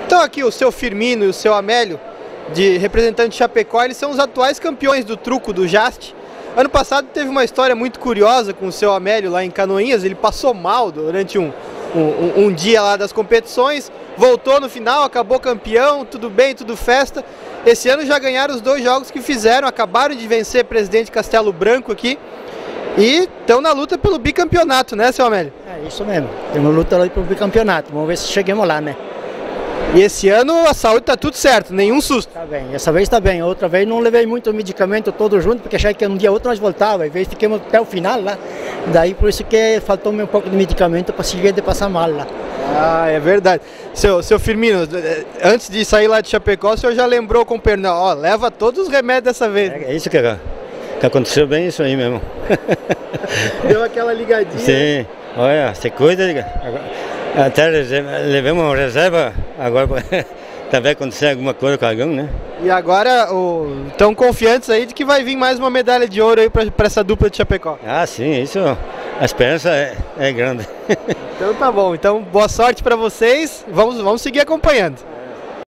Então aqui o seu Firmino e o seu Amélio, de representante de Chapecó, eles são os atuais campeões do truco do Jast. Ano passado teve uma história muito curiosa com o seu Amélio lá em Canoinhas. Ele passou mal durante um dia lá das competições, voltou no final, acabou campeão, tudo bem, tudo festa. Esse ano já ganharam os 2 jogos que fizeram, acabaram de vencer Presidente Castelo Branco aqui e estão na luta pelo bicampeonato, né, seu Amélio? É isso mesmo, temos luta lá pelo bicampeonato, vamos ver se chegamos lá, né? E esse ano a saúde tá tudo certo, nenhum susto. Tá bem, essa vez tá bem, outra vez não levei muito medicamento todo junto, porque achei que um dia ou outro nós voltava, às vezes ficamos até o final lá, daí por isso que faltou-me um pouco de medicamento para seguir de passar mal lá. Ah, é verdade. Seu Firmino, antes de sair lá de Chapecó, o senhor já lembrou com o Pernão, ó, leva todos os remédios dessa vez. É isso que aconteceu bem, isso aí mesmo. Deu aquela ligadinha. Sim, olha, você cuida, até levamos uma reserva, agora também acontecer alguma coisa com alguém, né? E agora estão confiantes aí de que vai vir mais uma medalha de ouro aí para essa dupla de Chapecó. Ah, sim, isso, a esperança é grande. Então tá bom, então boa sorte para vocês, vamos seguir acompanhando.